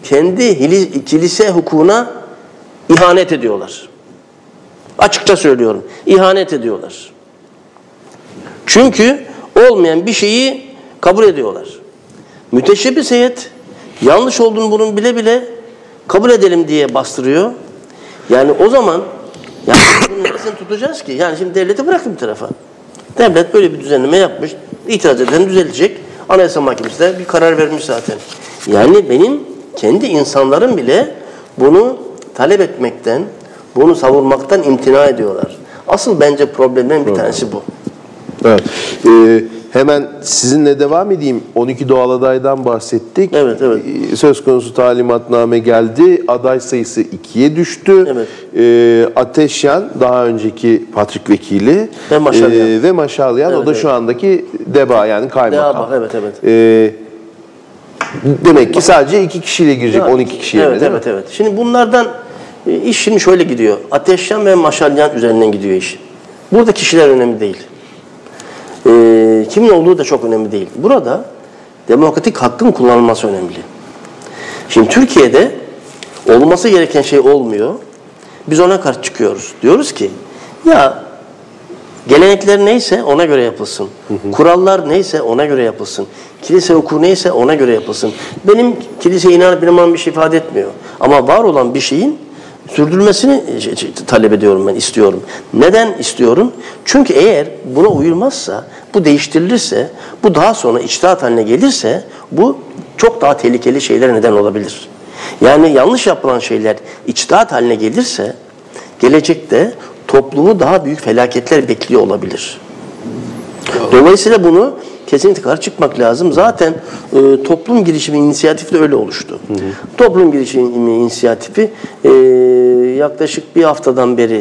kendi kilise hukukuna ihanet ediyorlar. Açıkça söylüyorum. İhanet ediyorlar. Çünkü olmayan bir şeyi kabul ediyorlar. Müteşebbis heyet yanlış olduğunu bunun bile bile kabul edelim diye bastırıyor. Yani o zaman yani bunun neresini tutacağız ki? Yani şimdi devleti bırakın bir tarafa. Devlet böyle bir düzenleme yapmış. İtiraz eden düzelecek. Anayasa Mahkemesi de bir karar vermiş zaten. Yani benim kendi insanlarım bile bunu talep etmekten, bunu savunmaktan imtina ediyorlar. Asıl bence problemden bir tanesi bu.
Evet. Ee, hemen sizinle devam edeyim. on iki doğal adaydan bahsettik.
Evet, evet.
Söz konusu talimatname geldi. Aday sayısı ikiye düştü.
Evet.
E, Ateşyan daha önceki Patrik Vekili
ve Maşalyan,
e, ve Maşalyan
evet,
o da
evet.
şu andaki DEBA yani kaymakam.
DEBA, evet evet.
E, demek ki sadece iki kişiyle girecek,
Ya,
on iki kişiyle
evet,
değil
evet,
mi?
evet. Şimdi bunlardan iş şimdi şöyle gidiyor. Ateşyan ve Maşalyan üzerinden gidiyor iş. Burada kişiler önemli değil. Ee, kimin olduğu da çok önemli değil. Burada demokratik hakkın kullanılması önemli. Şimdi Türkiye'de olması gereken şey olmuyor. Biz ona karşı çıkıyoruz. Diyoruz ki ya gelenekler neyse ona göre yapılsın. Hı hı. Kurallar neyse ona göre yapılsın. Kilise hukuku neyse ona göre yapılsın. Benim kiliseye inanıp inanmam bir şey ifade etmiyor. Ama var olan bir şeyin sürdürülmesini talep ediyorum ben, istiyorum. Neden istiyorum? Çünkü eğer buna uyulmazsa, bu değiştirilirse, bu daha sonra içtihat haline gelirse, bu çok daha tehlikeli şeylere neden olabilir. Yani yanlış yapılan şeyler içtihat haline gelirse, gelecekte toplumu daha büyük felaketler bekliyor olabilir. Dolayısıyla bunu kesinlikle karşı çıkmak lazım. Zaten e, toplum girişimi inisiyatifi de öyle oluştu. Hı hı. Toplum girişimi inisiyatifi e, yaklaşık bir haftadan beri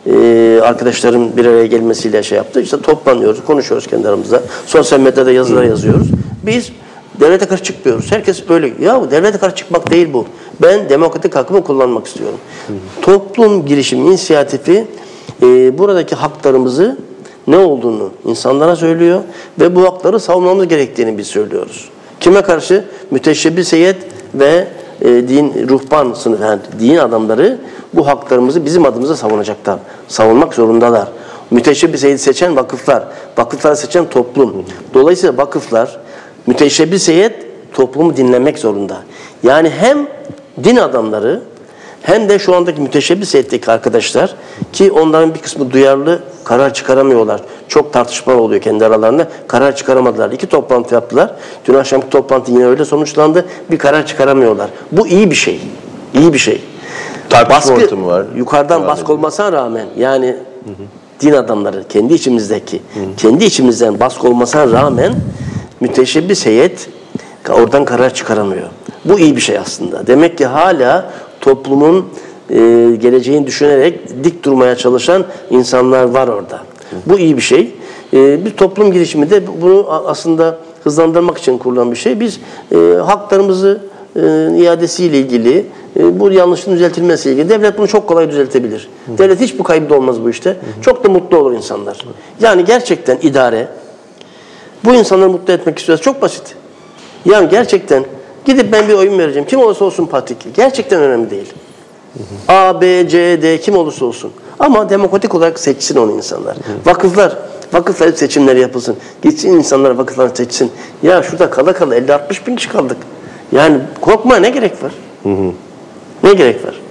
e, arkadaşların bir araya gelmesiyle şey yaptı. İşte toplanıyoruz, konuşuyoruz kendi aramızda. Sosyal medyada yazılar hı. yazıyoruz. Biz devlete karşı çıkmıyoruz. Herkes böyle, ya devlete karşı çıkmak değil bu. Ben demokratik hakkımı kullanmak istiyorum. Hı hı. Toplum girişimi inisiyatifi e, buradaki haklarımızı ne olduğunu insanlara söylüyor ve bu hakları savunmamız gerektiğini biz söylüyoruz. Kime karşı? Müteşebbis heyet ve e, din, ruhban sınıfı, yani din adamları bu haklarımızı bizim adımıza savunacaklar. Savunmak zorundalar. Müteşebbis heyeti seçen vakıflar, vakıfları seçen toplum. Dolayısıyla vakıflar, müteşebbis heyet toplumu dinlemek zorunda. Yani hem din adamları hem de şu andaki müteşebbis heyetteki arkadaşlar ki onların bir kısmı duyarlı, karar çıkaramıyorlar. Çok tartışmalar oluyor kendi aralarında. Karar çıkaramadılar. İki toplantı yaptılar. Dün akşamki toplantı yine öyle sonuçlandı. Bir karar çıkaramıyorlar. Bu iyi bir şey. İyi bir şey.
Tartışma ortamı var.
Yukarıdan Devam baskı edin. olmasına rağmen yani hı hı. din adamları kendi içimizdeki hı hı. kendi içimizden baskı olmasına rağmen müteşebbis heyet oradan karar çıkaramıyor. Bu iyi bir şey aslında. Demek ki hala toplumun e, geleceğini düşünerek dik durmaya çalışan insanlar var orada. Bu iyi bir şey. E, bir toplum girişimi de bunu aslında hızlandırmak için kurulan bir şey. Biz e, haklarımızı e, iadesiyle ilgili, e, bu yanlışın düzeltilmesiyle ilgili devlet bunu çok kolay düzeltebilir. Hı. Devlet hiç bu kaybı olmaz bu işte. Hı. Çok da mutlu olur insanlar. Hı. Yani gerçekten idare bu insanları mutlu etmek istiyorsa çok basit. Yani gerçekten gidip ben bir oyun vereceğim. Kim olursa olsun Patrik. Gerçekten önemli değil. Hı hı. A, B, C, D kim olursa olsun. Ama demokratik olarak seçsin onu insanlar. Hı. Vakıflar, vakıflar seçimleri yapılsın. Gitsin insanlar vakıflar seçsin. Ya şurada kala kala elli altmış bin kişi kaldık. Yani korkma ne gerek var? Hı hı. Ne gerek var?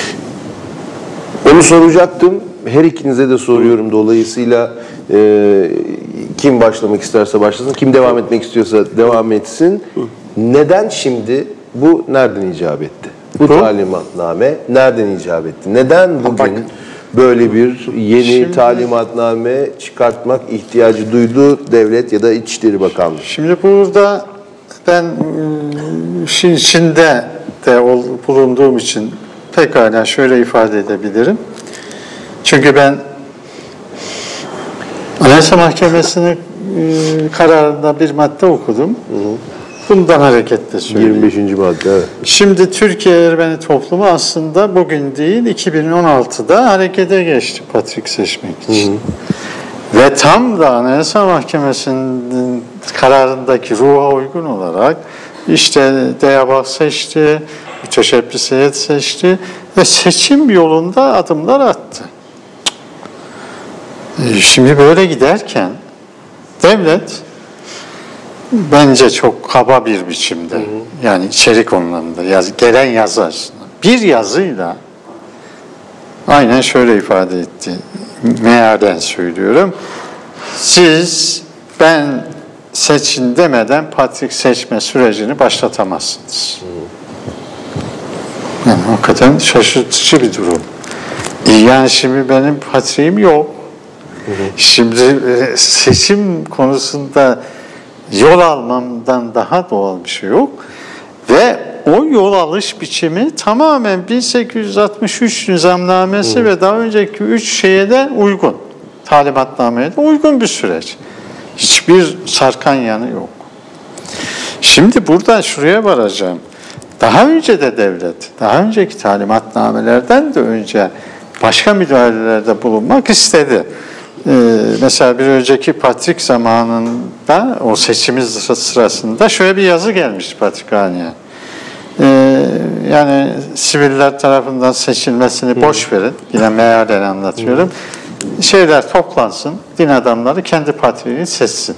Onu soracaktım. Her ikinize de soruyorum. Hı. Dolayısıyla e, kim başlamak isterse başlasın. Kim devam etmek istiyorsa devam etsin. Hı. Neden şimdi bu nereden icap etti? Bu talimatname nereden icap etti? Neden bugün Bak, böyle bir yeni şimdi, talimatname çıkartmak ihtiyacı duydu devlet ya da İçişleri Bakanlığı?
Şimdi burada ben işin içinde de bulunduğum için pekala şöyle ifade edebilirim. Çünkü ben Anayasa Mahkemesi'nin kararında bir madde okudum. Hı hı. Bundan hareketle söyleyeyim.
yirmi beşinci madde. Evet.
Şimdi Türkiye Ermeni toplumu aslında bugün değil iki bin on altıda harekete geçti Patrik seçmek için. Hı hı. Ve tam da Anayasa Mahkemesi'nin kararındaki ruha uygun olarak işte DEBA seçti, müteşebbis heyet seçti ve seçim yolunda adımlar attı. Şimdi böyle giderken devlet bence çok kaba bir biçimde, hı hı. yani içerik anlamında, yaz, gelen yazı aslında. Bir yazıyla aynen şöyle ifade etti, mealen söylüyorum, siz ben seçin demeden Patrik seçme sürecini başlatamazsınız. Hı. Yani hakikaten şaşırtıcı bir durum. Yani şimdi benim Patrik'im yok. Hı hı. Şimdi e, seçim konusunda yol almamdan daha doğal bir şey yok. Ve o yol alış biçimi tamamen bin sekiz yüz altmış üç nizamnamesi hı. ve daha önceki üç şeye de uygun. Talimatnameye de uygun bir süreç. Hiçbir sarkan yanı yok. Şimdi buradan şuraya varacağım. Daha önce de devlet, daha önceki talimatnamelerden de önce başka müdahalelerde bulunmak istedi. Ee, mesela bir önceki Patrik zamanında, o seçimiz sırasında şöyle bir yazı gelmişti Patrikhane'ye. Ee, yani siviller tarafından seçilmesini Hı. boş verin, yine mealen anlatıyorum. Hı. Şeyler toplansın, din adamları kendi patriğini seçsin.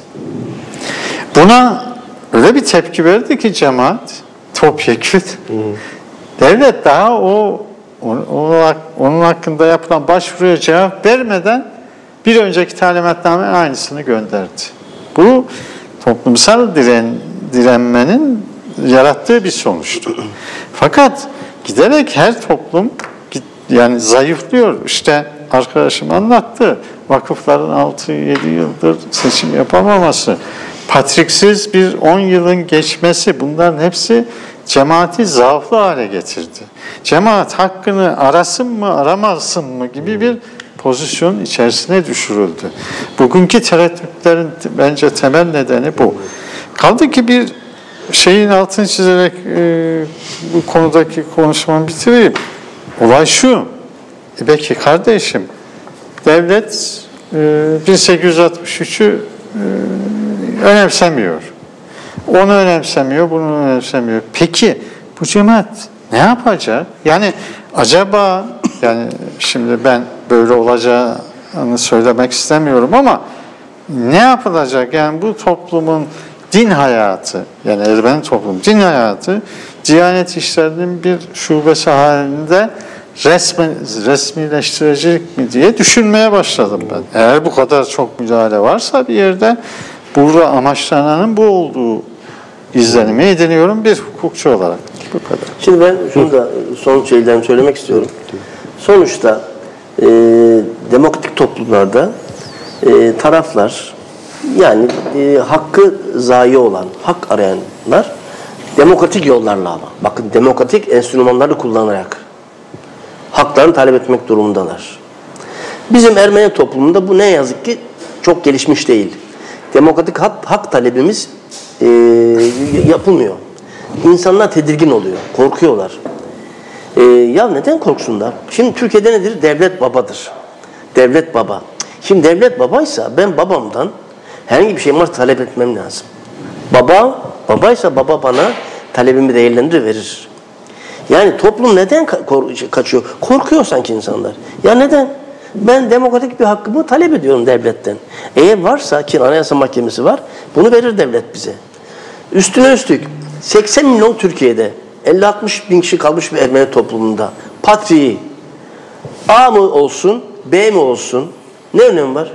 Buna öyle bir tepki verdi ki cemaat, topyekün. Devlet daha o, o onun hakkında yapılan başvuruya cevap vermeden bir önceki talimatname aynısını gönderdi. Bu toplumsal diren, direnmenin yarattığı bir sonuçtu. Fakat giderek her toplum yani zayıflıyor. İşte arkadaşım anlattı. Vakıfların altı yedi yıldır seçim yapamaması, patriksiz bir on yılın geçmesi, bunların hepsi cemaati zaaflı hale getirdi. Cemaat hakkını arasın mı, aramasın mı gibi bir pozisyon içerisine düşürüldü. Bugünkü tereddütlerin bence temel nedeni bu. Kaldı ki bir şeyin altını çizerek e, bu konudaki konuşmamı bitireyim. Olay şu, e belki kardeşim, devlet e, bin sekiz yüz altmış üçü e, önemsemiyor. Onu önemsemiyor, bunu önemsemiyor. Peki bu cemaat ne yapacak? Yani acaba, yani şimdi ben böyle olacağını söylemek istemiyorum ama ne yapılacak? Yani bu toplumun din hayatı, yani Ermeni toplum din hayatı, Diyanet İşleri'nin bir şubesi halinde resmi, resmileştirecek mi diye düşünmeye başladım ben. Eğer bu kadar çok müdahale varsa bir yerde, burada amaçlananın bu olduğu izlenimi ediniyorum bir hukukçu olarak. Bu kadar.
Şimdi ben şunu da son şeyden söylemek istiyorum. Sonuçta e, demokratik toplumlarda e, taraflar, yani e, hakkı zayi olan, hak arayanlar demokratik yollarla, ama bakın demokratik enstrümanları kullanarak haklarını talep etmek durumundalar. Bizim Ermeni toplumunda bu ne yazık ki çok gelişmiş değil. Demokratik hak, hak talebimiz e, yapılmıyor. İnsanlar tedirgin oluyor, korkuyorlar. E, ya neden korksunlar? Şimdi Türkiye'de nedir? Devlet babadır. Devlet baba. Şimdi devlet babaysa ben babamdan herhangi bir şey varsa talep etmem lazım. Baba, babaysa baba bana talebimi değerlendirir, verir. Yani toplum neden kaçıyor? Korkuyor sanki insanlar. Ya neden? Ben demokratik bir hakkımı talep ediyorum devletten. Eğer varsa, ki Anayasa Mahkemesi var, bunu verir devlet bize. Üstüne üstlük seksen milyon Türkiye'de elli altmış bin kişi kalmış bir Ermeni toplumunda patriği A mı olsun, B mi olsun, ne önemi var?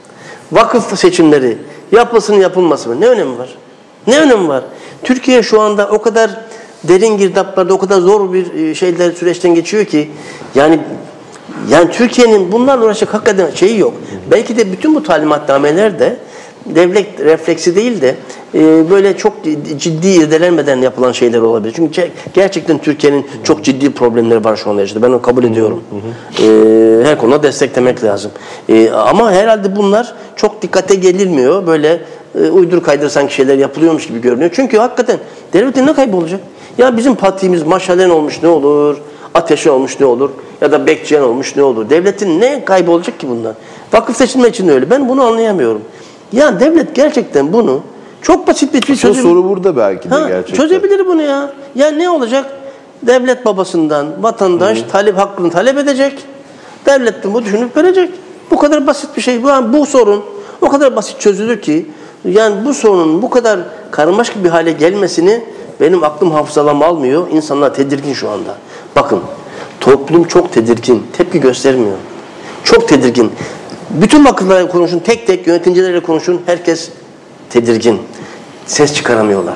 Vakıf seçimleri yapılsın yapılması mı? Ne önemi var? Ne önemi var? Türkiye şu anda o kadar derin girdaplarda, o kadar zor bir şeyler, süreçten geçiyor ki yani yani Türkiye'nin bunlarla uğraşacak hakikaten şeyi yok. Belki de bütün bu talimatnameler de devlet refleksi değil de e, böyle çok ciddi irdelenmeden yapılan şeyler olabilir. Çünkü gerçekten Türkiye'nin çok ciddi problemleri var şu anda işte. Ben onu kabul ediyorum. E, her konuda desteklemek lazım. E, ama herhalde bunlar çok dikkate gelilmiyor. Böyle e, uydur kaydır sanki şeyler yapılıyormuş gibi görünüyor. Çünkü hakikaten devletin ne kaybolacak? Ya bizim patiğimiz Maşalen olmuş ne olur? Ateşe olmuş ne olur? Ya da Bekçiyen olmuş ne olur? Devletin ne kaybolacak ki bundan? Vakıf seçilme için de öyle. Ben bunu anlayamıyorum. Ya devlet gerçekten bunu çok basit bir çözüm.
Soru burada belki de ha, gerçekten.
Çözebilir bunu ya. Ya ne olacak? Devlet babasından vatandaş Hı. talep hakkını talep edecek. Devlet de bu düşünüp verecek. Bu kadar basit bir şey. Bu, bu sorun o kadar basit çözülür ki yani bu sorunun bu kadar karmaşık bir hale gelmesini benim aklım hafızalam almıyor. İnsanlar tedirgin şu anda. Bakın toplum çok tedirgin. Tepki göstermiyor. Çok tedirgin. Bütün vakıflarla konuşun, tek tek yöneticilerle konuşun. Herkes tedirgin. Ses çıkaramıyorlar.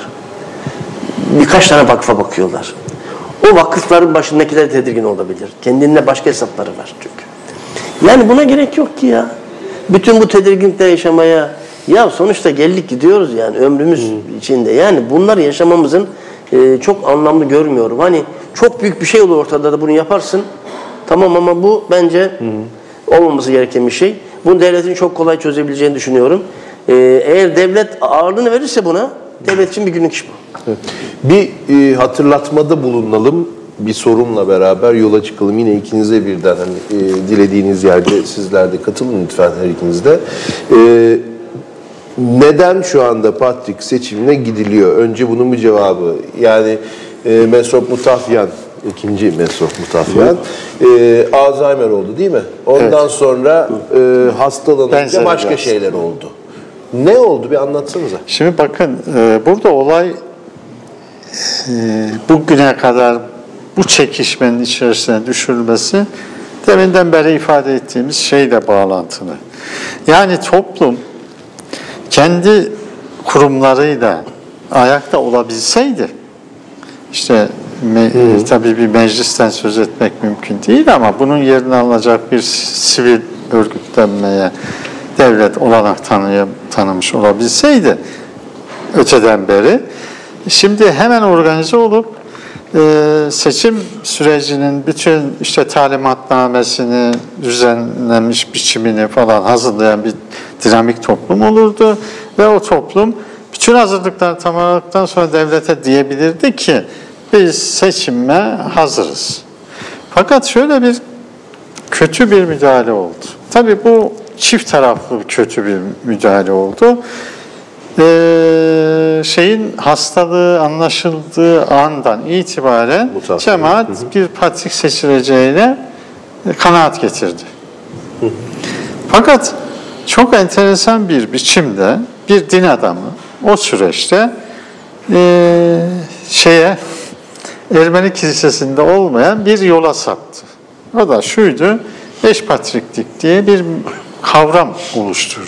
Birkaç tane vakfa bakıyorlar. O vakıfların başındakiler tedirgin olabilir. Kendine başka hesapları var çünkü. Yani buna gerek yok ki ya. bütün bu tedirginlikte yaşamaya, ya sonuçta geldik gidiyoruz yani ömrümüz hmm. içinde. Yani bunları yaşamamızın e, çok anlamlı görmüyorum. Hani çok büyük bir şey olur ortada da bunu yaparsın. Tamam ama bu bence hmm. olmaması gereken bir şey. Bunu devletin çok kolay çözebileceğini düşünüyorum. E, eğer devlet ağırlığını verirse buna, devlet için bir günlük iş bu.
Evet. Bir e, hatırlatmada bulunalım. Bir sorumla beraber yola çıkalım. Yine ikinize birden hani, e, dilediğiniz yerde sizler de katılın lütfen her ikiniz de. E, neden şu anda Patrik seçimine gidiliyor? Önce bunun bir cevabı. Yani e, Mesrop Mutafyan, ikinci Mesrop Mutafyan e, Alzheimer oldu değil mi? Ondan evet. sonra e, hastalanınca başka biraz. şeyler oldu. Ne oldu? Bir anlatsanıza.
Şimdi bakın e, burada olay e, bugüne kadar bu çekişmenin içerisine düşürülmesi deminden beri ifade ettiğimiz şeyle bağlantılı. Yani toplum kendi kurumlarıyla ayakta olabilseydi, işte me, tabii bir meclisten söz etmek mümkün değil ama bunun yerine alacak bir sivil örgütlenmeye devlet olanak tanıyım, tanımış olabilseydi öteden beri, şimdi hemen organize olup e, seçim sürecinin bütün işte talimatnamesini, düzenlenmiş biçimini falan hazırlayan bir dinamik toplum olurdu ve o toplum bütün hazırlıklar tamamladıktan sonra devlete diyebilirdi ki biz seçime hazırız. Fakat şöyle bir kötü bir müdahale oldu. Tabii bu çift taraflı kötü bir müdahale oldu. Ee, şeyin hastalığı anlaşıldığı andan itibaren Mutasyon. cemaat hı hı. bir Patrik seçileceğine kanaat getirdi. Hı hı. Fakat çok enteresan bir biçimde bir din adamı o süreçte e, şeye Ermeni kilisesinde olmayan bir yola saptı. O da şuydu, eşpatriklik diye bir kavram oluşturdu.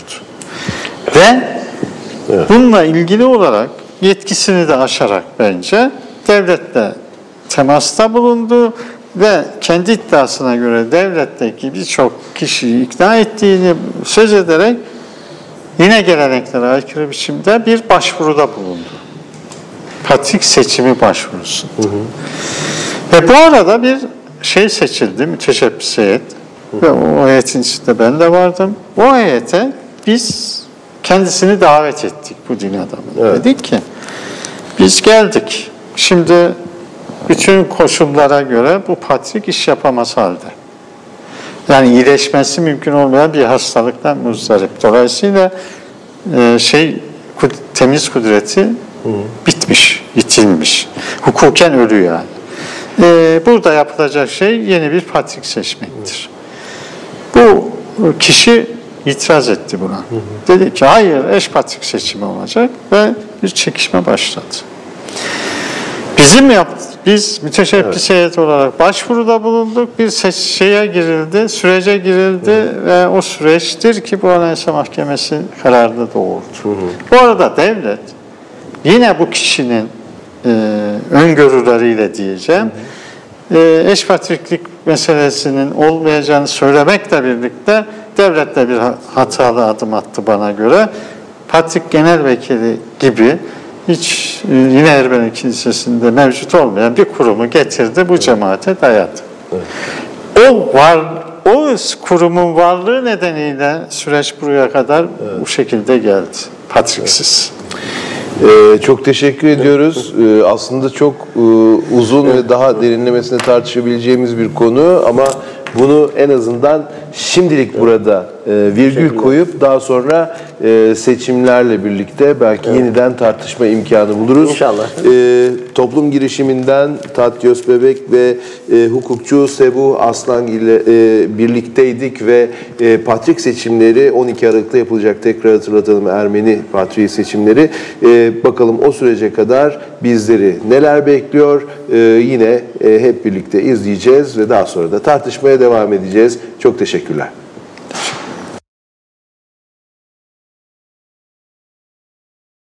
Ve evet. bununla ilgili olarak yetkisini de aşarak bence devletle temasta bulundu ve kendi iddiasına göre devletteki birçok kişiyi ikna ettiğini söz ederek yine geleneklere aykırı biçimde bir başvuruda bulundu. Patrik seçimi başvurusu. Hı hı. Ve bu arada bir şey seçildi, müteşebbis heyet. Hı hı. Ve o heyetin içinde ben de vardım. O heyete biz kendisini davet ettik, bu din adamı. Evet. Dedik ki, biz geldik. Şimdi bütün koşullara göre bu patrik iş yapamaz halde. Yani iyileşmesi mümkün olmayan bir hastalıktan muzdarip. Dolayısıyla e, şey temiz kudreti hı. bitmiş, yitilmiş. Hukuken ölü yani. E, burada yapılacak şey yeni bir patrik seçmektir. Hı. Bu kişi itiraz etti buna. Hı hı. Dedi ki hayır, eş patrik seçimi olacak ve bir çekişme başladı. Bizim yaptık, biz müteşebbis evet. heyet olarak başvuruda bulunduk, bir şeye girildi, sürece girildi hı hı. ve o süreçtir ki bu Anayasa Mahkemesi kararını doğurdu. Hı hı. Bu arada devlet yine bu kişinin e, öngörüleriyle diyeceğim, hı hı. E, eşpatriklik meselesinin olmayacağını söylemekle birlikte devlet de bir hatalı adım attı bana göre. Patrik Genel Vekili gibi hiç yine Ermeni Kilisesi'nde mevcut olmayan bir kurumu getirdi, bu cemaate dayadı. Evet. O var, o kurumun varlığı nedeniyle süreç buraya kadar evet. bu şekilde geldi, patriksiz.
Evet. Ee, çok teşekkür ediyoruz. Ee, aslında çok e, uzun evet. ve daha derinlemesine tartışabileceğimiz bir konu ama bunu en azından şimdilik evet. burada e, virgül koyup daha sonra e, seçimlerle birlikte belki evet. yeniden tartışma imkanı buluruz.
İnşallah.
E, toplum girişiminden Tat Gösbebek ve e, hukukçu Sebuh Aslan ile e, birlikteydik ve e, patrik seçimleri on iki Aralık'ta yapılacak, tekrar hatırlatalım, Ermeni patriği seçimleri. E, bakalım o sürece kadar bizleri neler bekliyor, e, yine e, hep birlikte izleyeceğiz ve daha sonra da tartışmaya devam edeceğiz. Çok teşekkürler.